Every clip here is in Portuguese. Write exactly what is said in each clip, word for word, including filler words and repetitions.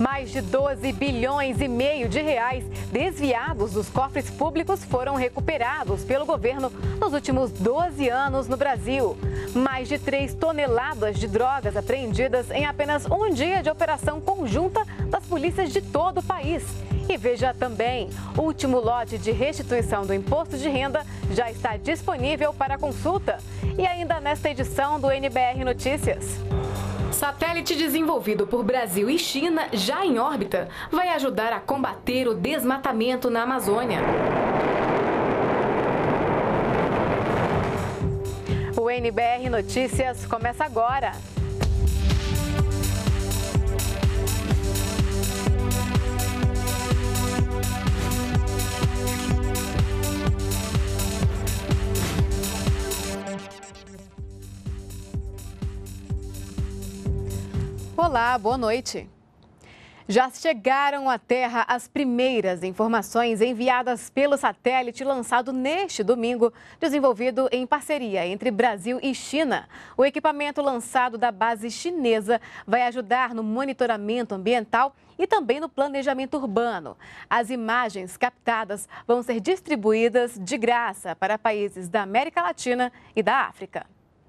Mais de doze bilhões e meio de reais desviados dos cofres públicos foram recuperados pelo governo nos últimos doze anos no Brasil. Mais de três toneladas de drogas apreendidas em apenas um dia de operação conjunta das polícias de todo o país. E veja também, o último lote de restituição do imposto de renda já está disponível para consulta. E ainda nesta edição do N B R Notícias. Satélite desenvolvido por Brasil e China, já em órbita, vai ajudar a combater o desmatamento na Amazônia. O N B R Notícias começa agora. Olá, boa noite. Já chegaram à Terra as primeiras informações enviadas pelo satélite lançado neste domingo, desenvolvido em parceria entre Brasil e China. O equipamento lançado da base chinesa vai ajudar no monitoramento ambiental e também no planejamento urbano. As imagens captadas vão ser distribuídas de graça para países da América Latina e da África.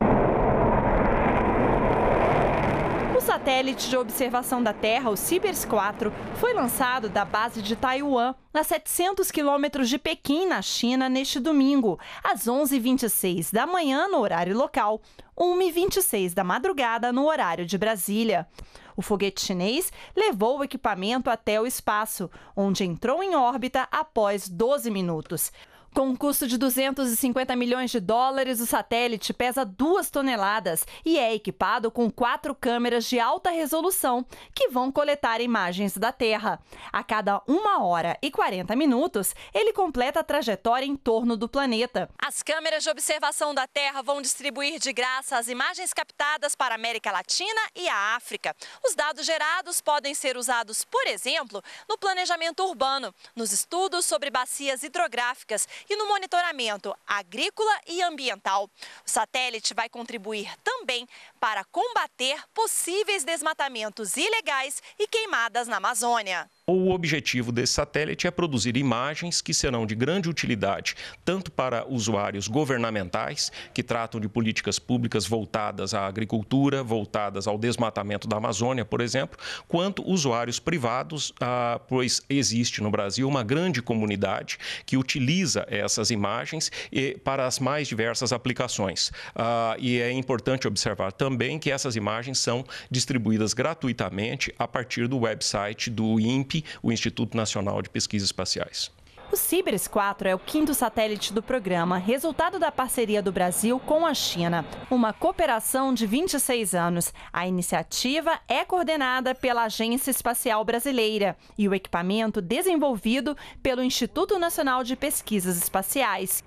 O satélite de observação da Terra, o CIBERS quatro, foi lançado da base de Taiwan, a setecentos quilômetros de Pequim, na China, neste domingo, às onze e vinte e seis da manhã, no horário local, uma e vinte e seis da madrugada, no horário de Brasília. O foguete chinês levou o equipamento até o espaço, onde entrou em órbita após doze minutos. Com um custo de duzentos e cinquenta milhões de dólares, o satélite pesa duas toneladas e é equipado com quatro câmeras de alta resolução que vão coletar imagens da Terra. A cada uma hora e quarenta minutos, ele completa a trajetória em torno do planeta. As câmeras de observação da Terra vão distribuir de graça as imagens captadas para a América Latina e a África. Os dados gerados podem ser usados, por exemplo, no planejamento urbano, nos estudos sobre bacias hidrográficas e no monitoramento agrícola e ambiental. O satélite vai contribuir também para combater possíveis desmatamentos ilegais e queimadas na Amazônia. O objetivo desse satélite é produzir imagens que serão de grande utilidade, tanto para usuários governamentais, que tratam de políticas públicas voltadas à agricultura, voltadas ao desmatamento da Amazônia, por exemplo, quanto usuários privados, ah, pois existe no Brasil uma grande comunidade que utiliza essas imagens e, para as mais diversas aplicações. Ah, e é importante observar também que essas imagens são distribuídas gratuitamente a partir do website do I N P, o Instituto Nacional de Pesquisas Espaciais. O CIBERS quatro é o quinto satélite do programa, resultado da parceria do Brasil com a China, uma cooperação de vinte e seis anos. A iniciativa é coordenada pela Agência Espacial Brasileira e o equipamento desenvolvido pelo Instituto Nacional de Pesquisas Espaciais.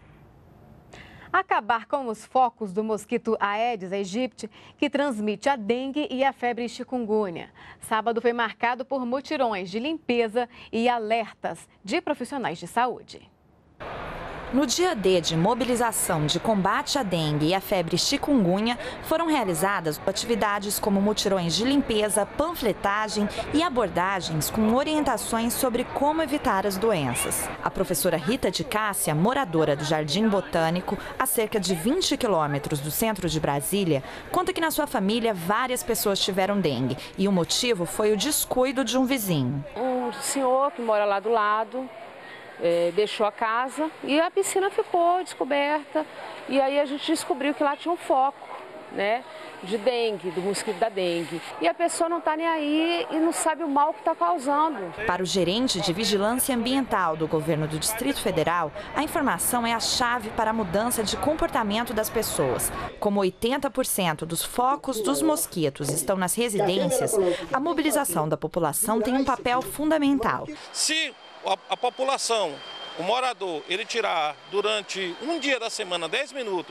Acabar com os focos do mosquito Aedes aegypti, que transmite a dengue e a febre chikungunya. Sábado foi marcado por mutirões de limpeza e alertas de profissionais de saúde. No dia D de mobilização de combate à dengue e à febre chikungunya, foram realizadas atividades como mutirões de limpeza, panfletagem e abordagens com orientações sobre como evitar as doenças. A professora Rita de Cássia, moradora do Jardim Botânico, a cerca de vinte quilômetros do centro de Brasília, conta que na sua família várias pessoas tiveram dengue e o motivo foi o descuido de um vizinho. Um senhor que mora lá do lado É, deixou a casa e a piscina ficou descoberta e aí a gente descobriu que lá tinha um foco, né, de dengue, do mosquito da dengue. E a pessoa não está nem aí e não sabe o mal que está causando. Para o gerente de Vigilância Ambiental do governo do Distrito Federal, a informação é a chave para a mudança de comportamento das pessoas. Como oitenta por cento dos focos dos mosquitos estão nas residências, a mobilização da população tem um papel fundamental. Se A, a população, o morador, ele tirar durante um dia da semana dez minutos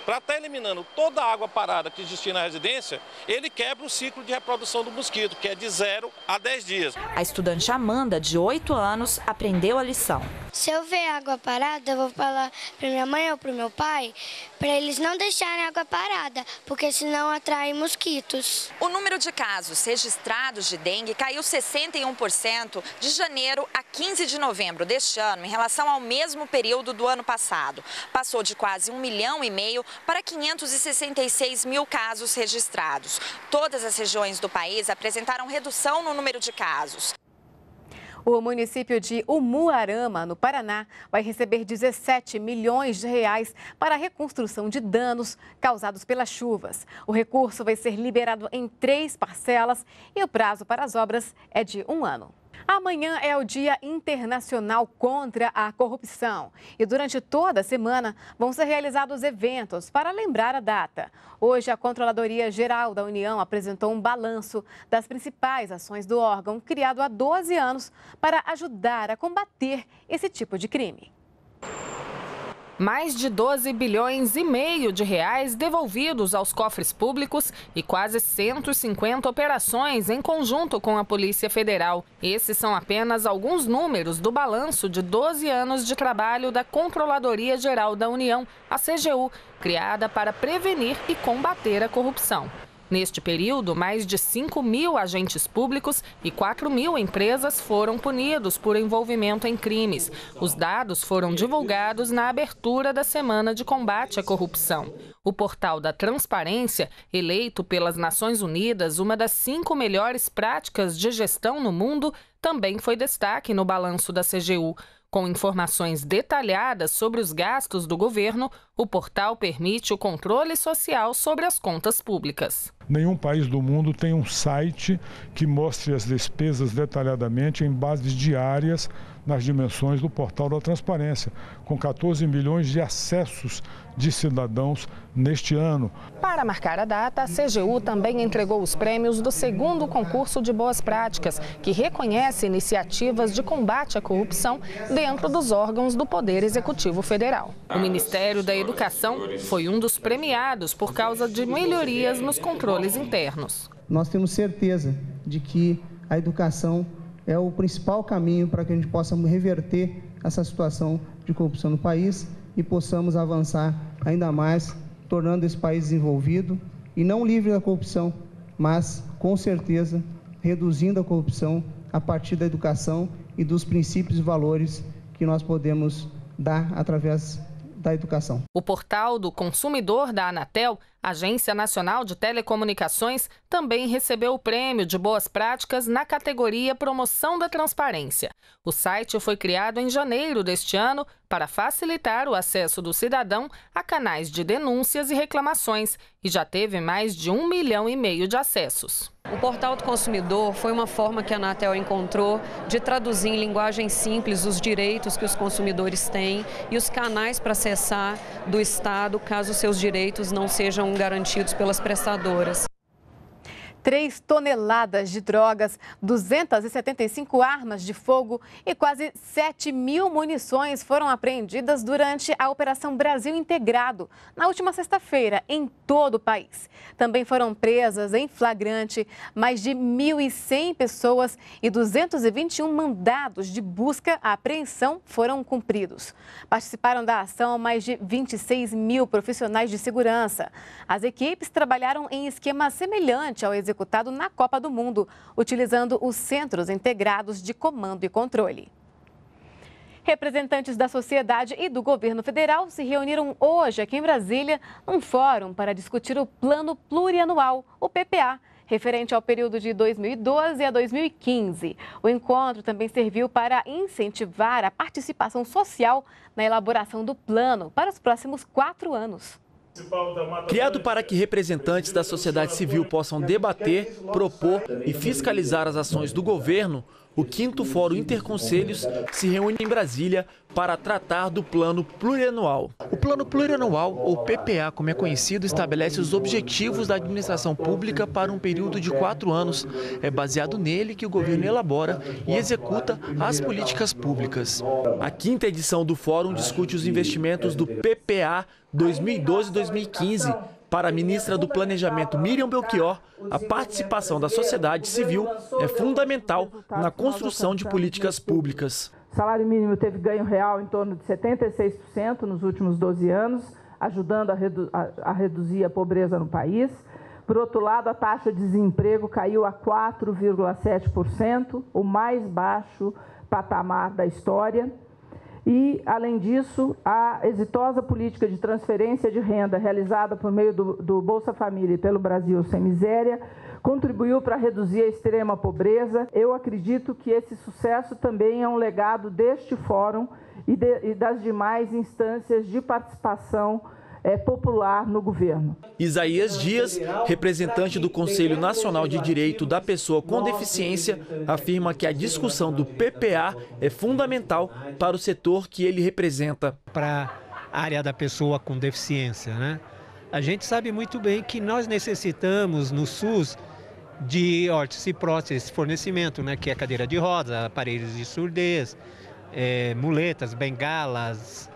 para estar eliminando toda a água parada que existia na residência, ele quebra o ciclo de reprodução do mosquito, que é de zero a dez dias. A estudante Amanda, de oito anos, aprendeu a lição. Se eu ver água parada, eu vou falar para minha mãe ou para o meu pai, para eles não deixarem água parada, porque senão atrai mosquitos. O número de casos registrados de dengue caiu sessenta e um por cento de janeiro a quinze de novembro deste ano, em relação ao mesmo período do ano passado. Passou de quase um milhão e meio para quinhentos e sessenta e seis mil casos registrados. Todas as regiões do país apresentaram redução no número de casos. O município de Umuarama, no Paraná, vai receber dezessete milhões de reais para a reconstrução de danos causados pelas chuvas. O recurso vai ser liberado em três parcelas e o prazo para as obras é de um ano. Amanhã é o Dia Internacional contra a Corrupção e durante toda a semana vão ser realizados eventos para lembrar a data. Hoje, a Controladoria Geral da União apresentou um balanço das principais ações do órgão, criado há doze anos, para ajudar a combater esse tipo de crime. Mais de doze bilhões e meio de reais devolvidos aos cofres públicos e quase cento e cinquenta operações em conjunto com a Polícia Federal. Esses são apenas alguns números do balanço de doze anos de trabalho da Controladoria Geral da União, a C G U, criada para prevenir e combater a corrupção. Neste período, mais de cinco mil agentes públicos e quatro mil empresas foram punidos por envolvimento em crimes. Os dados foram divulgados na abertura da Semana de Combate à Corrupção. O Portal da Transparência, eleito pelas Nações Unidas uma das cinco melhores práticas de gestão no mundo, também foi destaque no balanço da C G U. Com informações detalhadas sobre os gastos do governo, o portal permite o controle social sobre as contas públicas. Nenhum país do mundo tem um site que mostre as despesas detalhadamente em bases diárias nas dimensões do Portal da Transparência, com quatorze milhões de acessos de cidadãos neste ano. Para marcar a data, a C G U também entregou os prêmios do segundo concurso de boas práticas, que reconhece iniciativas de combate à corrupção dentro dos órgãos do Poder Executivo Federal. O Ministério da Educação foi um dos premiados por causa de melhorias nos controles internos. Nós temos certeza de que a educação é o principal caminho para que a gente possa reverter essa situação de corrupção no país e possamos avançar ainda mais, tornando esse país desenvolvido e não livre da corrupção, mas, com certeza, reduzindo a corrupção a partir da educação e dos princípios e valores que nós podemos dar através da educação. O portal do consumidor da Anatel, Agência Nacional de Telecomunicações, também recebeu o prêmio de boas práticas na categoria Promoção da Transparência. O site foi criado em janeiro deste ano para facilitar o acesso do cidadão a canais de denúncias e reclamações e já teve mais de um milhão e meio de acessos. O Portal do Consumidor foi uma forma que a Anatel encontrou de traduzir em linguagem simples os direitos que os consumidores têm e os canais para acessar do Estado caso seus direitos não sejam garantidos pelas prestadoras. três toneladas de drogas, duzentas e setenta e cinco armas de fogo e quase sete mil munições foram apreendidas durante a Operação Brasil Integrado, na última sexta-feira, em todo o país. Também foram presas em flagrante mais de mil e cem pessoas e duzentos e vinte e um mandados de busca à apreensão foram cumpridos. Participaram da ação mais de vinte e seis mil profissionais de segurança. As equipes trabalharam em esquema semelhante ao executivo executado na Copa do Mundo, utilizando os Centros Integrados de Comando e Controle. Representantes da sociedade e do governo federal se reuniram hoje aqui em Brasília num fórum para discutir o Plano Plurianual, o P P A, referente ao período de dois mil e doze a dois mil e quinze. O encontro também serviu para incentivar a participação social na elaboração do plano para os próximos quatro anos. Criado para que representantes da sociedade civil possam debater, propor e fiscalizar as ações do governo, o quinto Fórum Interconselhos se reúne em Brasília para tratar do Plano Plurianual. O Plano Plurianual, ou P P A, como é conhecido, estabelece os objetivos da administração pública para um período de quatro anos. É baseado nele que o governo elabora e executa as políticas públicas. A quinta edição do Fórum discute os investimentos do P P A dois mil e doze a dois mil e quinze. Para a ministra do Planejamento, Miriam Belchior, a participação da sociedade civil é fundamental na construção de políticas públicas. O salário mínimo teve ganho real em torno de setenta e seis por cento nos últimos doze anos, ajudando a, redu a, a reduzir a pobreza no país. Por outro lado, a taxa de desemprego caiu a quatro vírgula sete por cento, o mais baixo patamar da história. E, além disso, a exitosa política de transferência de renda realizada por meio do, do Bolsa Família e pelo Brasil Sem Miséria contribuiu para reduzir a extrema pobreza. Eu acredito que esse sucesso também é um legado deste fórum e, de, e das demais instâncias de participação É popular no governo. Isaías Dias, representante do Conselho Nacional de Direito da Pessoa com Deficiência, afirma que a discussão do P P A é fundamental para o setor que ele representa. Para a área da pessoa com deficiência, né? A gente sabe muito bem que nós necessitamos no SUS de órtese e prótese, fornecimento, né? Que é cadeira de rodas, aparelhos de surdez, é, muletas, bengalas,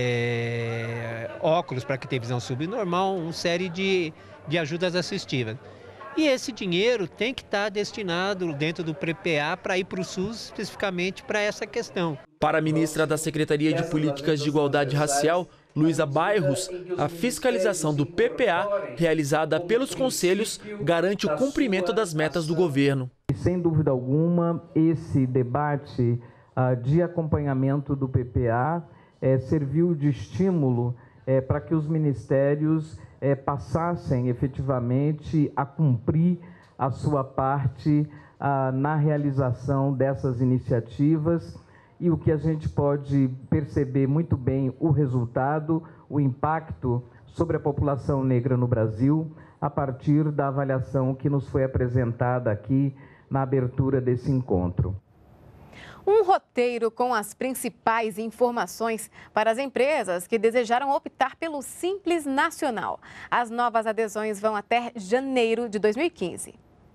É, óculos para quem tem visão subnormal, uma série de, de ajudas assistivas. E esse dinheiro tem que estar destinado dentro do P P A para ir para o SUS especificamente para essa questão. Para a ministra da Secretaria de Políticas de Igualdade Racial, Luísa Bairros, a fiscalização do P P A, realizada pelos conselhos, garante o cumprimento das metas do governo. Sem dúvida alguma, esse debate uh, de acompanhamento do P P A É, serviu de estímulo é, para que os ministérios é, passassem efetivamente a cumprir a sua parte ah, na realização dessas iniciativas. E o que a gente pode perceber muito bem o resultado, o impacto sobre a população negra no Brasil, a partir da avaliação que nos foi apresentada aqui na abertura desse encontro. Um roteiro com as principais informações para as empresas que desejaram optar pelo Simples Nacional. As novas adesões vão até janeiro de dois mil e quinze.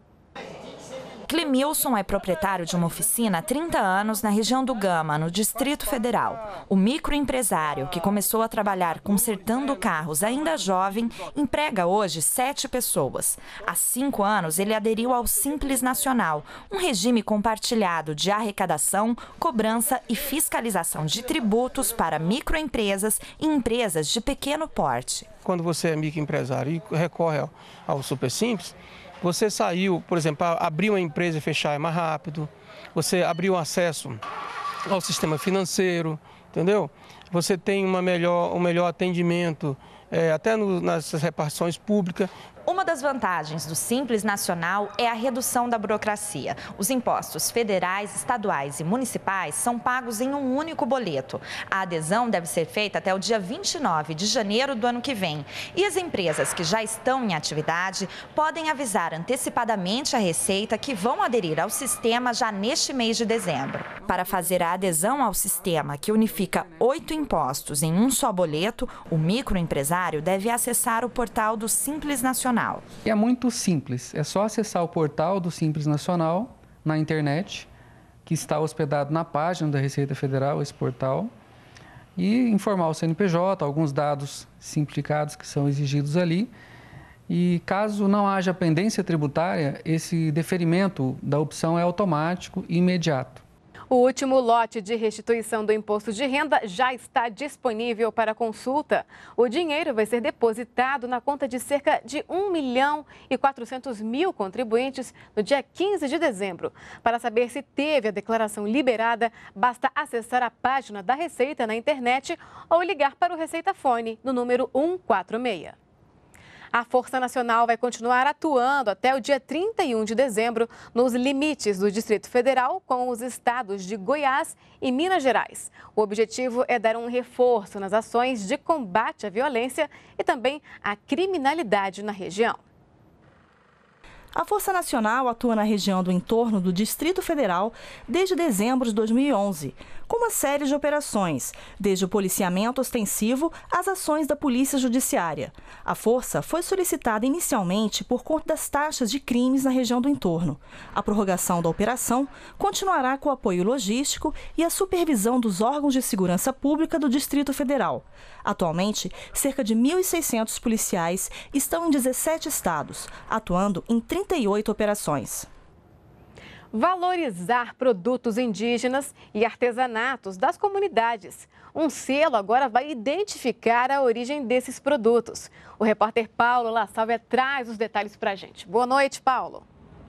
Clemilson é proprietário de uma oficina há trinta anos na região do Gama, no Distrito Federal. O microempresário, que começou a trabalhar consertando carros ainda jovem, emprega hoje sete pessoas. Há cinco anos, ele aderiu ao Simples Nacional, um regime compartilhado de arrecadação, cobrança e fiscalização de tributos para microempresas e empresas de pequeno porte. Quando você é microempresário e recorre ao, ao Super Simples, você saiu, por exemplo, abrir uma empresa e fechar é mais rápido, você abriu acesso ao sistema financeiro, entendeu? Você tem uma melhor, um melhor atendimento, é, até no, nas repartições públicas. Uma das vantagens do Simples Nacional é a redução da burocracia. Os impostos federais, estaduais e municipais são pagos em um único boleto. A adesão deve ser feita até o dia vinte e nove de janeiro do ano que vem. E as empresas que já estão em atividade podem avisar antecipadamente a Receita que vão aderir ao sistema já neste mês de dezembro. Para fazer a adesão ao sistema, que unifica oito impostos em um só boleto, o microempresário deve acessar o portal do Simples Nacional. É muito simples, é só acessar o portal do Simples Nacional na internet, que está hospedado na página da Receita Federal, esse portal, e informar o C N P J, alguns dados simplificados que são exigidos ali. E caso não haja pendência tributária, esse deferimento da opção é automático e imediato. O último lote de restituição do imposto de renda já está disponível para consulta. O dinheiro vai ser depositado na conta de cerca de um milhão e quatrocentos mil contribuintes no dia quinze de dezembro. Para saber se teve a declaração liberada, basta acessar a página da Receita na internet ou ligar para o Receita Fone no número um quatro seis. A Força Nacional vai continuar atuando até o dia trinta e um de dezembro nos limites do Distrito Federal com os estados de Goiás e Minas Gerais. O objetivo é dar um reforço nas ações de combate à violência e também à criminalidade na região. A Força Nacional atua na região do entorno do Distrito Federal desde dezembro de dois mil e onze, com uma série de operações, desde o policiamento ostensivo às ações da Polícia Judiciária. A força foi solicitada inicialmente por conta das taxas de crimes na região do entorno. A prorrogação da operação continuará com o apoio logístico e a supervisão dos órgãos de segurança pública do Distrito Federal. Atualmente, cerca de mil e seiscentos policiais estão em dezessete estados, atuando em trinta e oito operações. Valorizar produtos indígenas e artesanatos das comunidades. Um selo agora vai identificar a origem desses produtos. O repórter Paulo La Sálvia traz os detalhes para a gente. Boa noite, Paulo.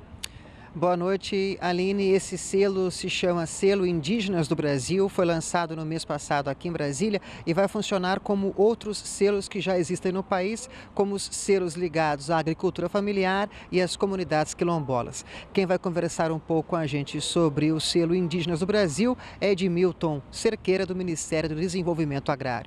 Boa noite, Aline. Esse selo se chama Selo Indígenas do Brasil, foi lançado no mês passado aqui em Brasília e vai funcionar como outros selos que já existem no país, como os selos ligados à agricultura familiar e às comunidades quilombolas. Quem vai conversar um pouco com a gente sobre o Selo Indígenas do Brasil é Edmilton Cerqueira, do Ministério do Desenvolvimento Agrário.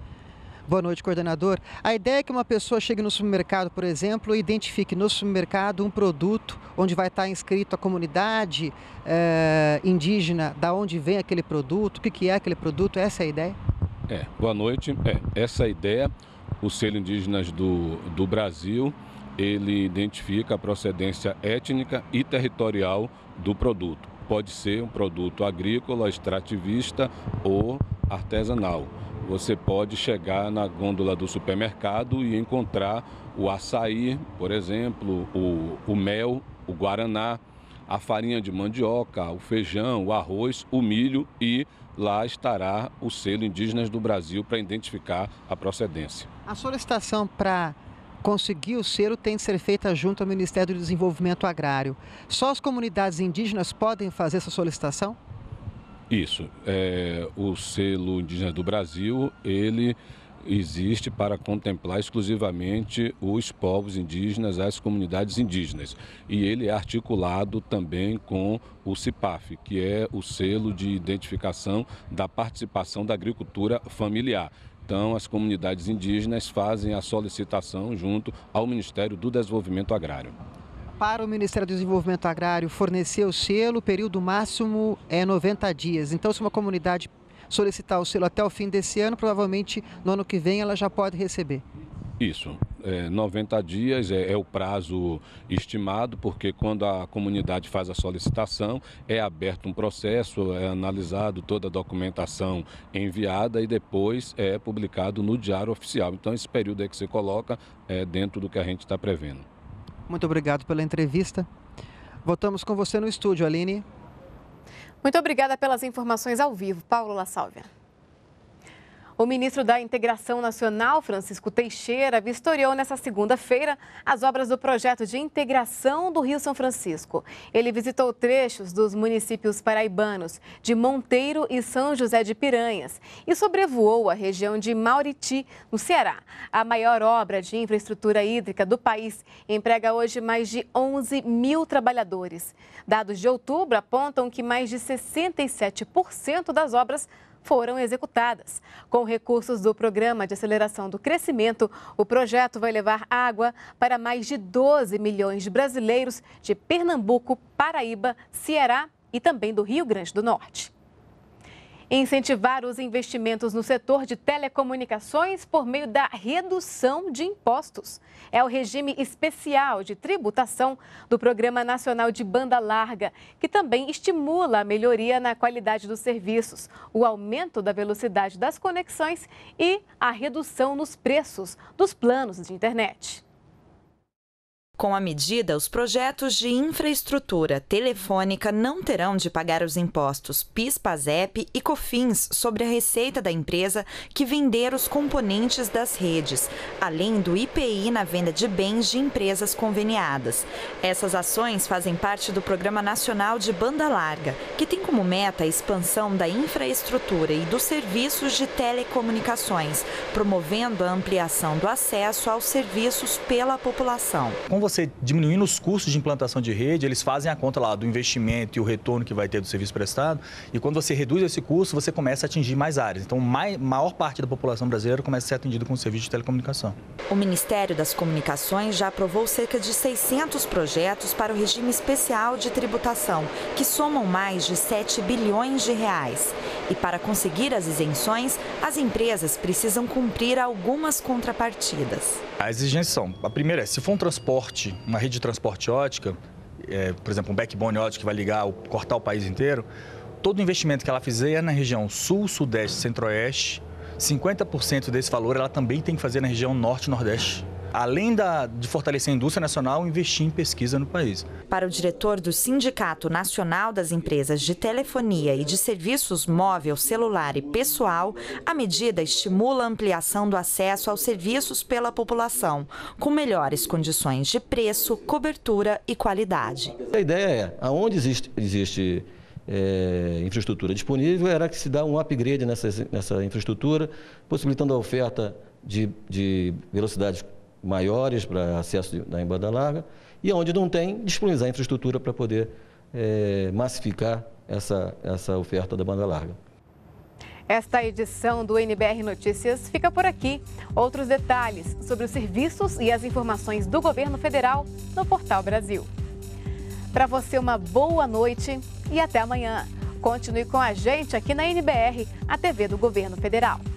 Boa noite, coordenador. A ideia é que uma pessoa chegue no supermercado, por exemplo, e identifique no supermercado um produto onde vai estar inscrito a comunidade eh, indígena, da onde vem aquele produto, o que, que é aquele produto, essa é a ideia? É, boa noite. É, essa é a ideia. O Selo Indígenas do, do Brasil, ele identifica a procedência étnica e territorial do produto. Pode ser um produto agrícola, extrativista ou artesanal. Você pode chegar na gôndola do supermercado e encontrar o açaí, por exemplo, o, o mel, o guaraná, a farinha de mandioca, o feijão, o arroz, o milho e lá estará o Selo Indígenas do Brasil para identificar a procedência. A solicitação para conseguir o selo tem de ser feita junto ao Ministério do Desenvolvimento Agrário. Só as comunidades indígenas podem fazer essa solicitação? Isso, é, o Selo Indígenas do Brasil, ele existe para contemplar exclusivamente os povos indígenas, as comunidades indígenas. E ele é articulado também com o CIPAF, que é o selo de identificação da participação da agricultura familiar. Então, as comunidades indígenas fazem a solicitação junto ao Ministério do Desenvolvimento Agrário. Para o Ministério do Desenvolvimento Agrário fornecer o selo, o período máximo é noventa dias. Então, se uma comunidade solicitar o selo até o fim desse ano, provavelmente no ano que vem ela já pode receber. Isso, é, noventa dias é, é o prazo estimado, porque quando a comunidade faz a solicitação, é aberto um processo, é analisado toda a documentação enviada e depois é publicado no Diário Oficial. Então, esse período aí que você coloca é dentro do que a gente está prevendo. Muito obrigado pela entrevista. Voltamos com você no estúdio, Aline. Muito obrigada pelas informações ao vivo, Paulo La Sálvia. O ministro da Integração Nacional, Francisco Teixeira, vistoriou nesta segunda-feira as obras do projeto de integração do Rio São Francisco. Ele visitou trechos dos municípios paraibanos de Monteiro e São José de Piranhas e sobrevoou a região de Mauriti, no Ceará. A maior obra de infraestrutura hídrica do país emprega hoje mais de onze mil trabalhadores. Dados de outubro apontam que mais de sessenta e sete por cento das obras foram executadas. Com recursos do Programa de Aceleração do Crescimento, o projeto vai levar água para mais de doze milhões de brasileiros de Pernambuco, Paraíba, Ceará e também do Rio Grande do Norte. Incentivar os investimentos no setor de telecomunicações por meio da redução de impostos. É o regime especial de tributação do Programa Nacional de Banda Larga, que também estimula a melhoria na qualidade dos serviços, o aumento da velocidade das conexões e a redução nos preços dos planos de internet. Com a medida, os projetos de infraestrutura telefônica não terão de pagar os impostos PIS, PASEP e COFINS sobre a receita da empresa que vender os componentes das redes, além do I P I na venda de bens de empresas conveniadas. Essas ações fazem parte do Programa Nacional de Banda Larga, que tem como meta a expansão da infraestrutura e dos serviços de telecomunicações, promovendo a ampliação do acesso aos serviços pela população. Com você diminuindo os custos de implantação de rede, eles fazem a conta lá do investimento e o retorno que vai ter do serviço prestado. E quando você reduz esse custo, você começa a atingir mais áreas. Então, a maior parte da população brasileira começa a ser atendida com o serviço de telecomunicação. O Ministério das Comunicações já aprovou cerca de seiscentos projetos para o regime especial de tributação, que somam mais de sete bilhões de reais. E para conseguir as isenções, as empresas precisam cumprir algumas contrapartidas. As exigências são, a primeira é, se for um transporte, uma rede de transporte ótica, é, por exemplo, um backbone ótico que vai ligar, cortar o país inteiro, todo o investimento que ela fizer na região sul, sudeste, centro-oeste, cinquenta por cento desse valor ela também tem que fazer na região norte e nordeste. Além da, de fortalecer a indústria nacional, investir em pesquisa no país. Para o diretor do Sindicato Nacional das Empresas de Telefonia e de Serviços Móvel, Celular e Pessoal, a medida estimula a ampliação do acesso aos serviços pela população, com melhores condições de preço, cobertura e qualidade. A ideia é, aonde existe, existe é, infraestrutura disponível, era que se dá um upgrade nessa, nessa infraestrutura, possibilitando a oferta de, de velocidades maiores para acesso na banda larga, e onde não tem, disponibilizar a infraestrutura para poder é, massificar essa, essa oferta da banda larga. Esta edição do N B R Notícias fica por aqui. Outros detalhes sobre os serviços e as informações do governo federal no Portal Brasil. Para você, uma boa noite e até amanhã. Continue com a gente aqui na N B R, a T V do Governo Federal.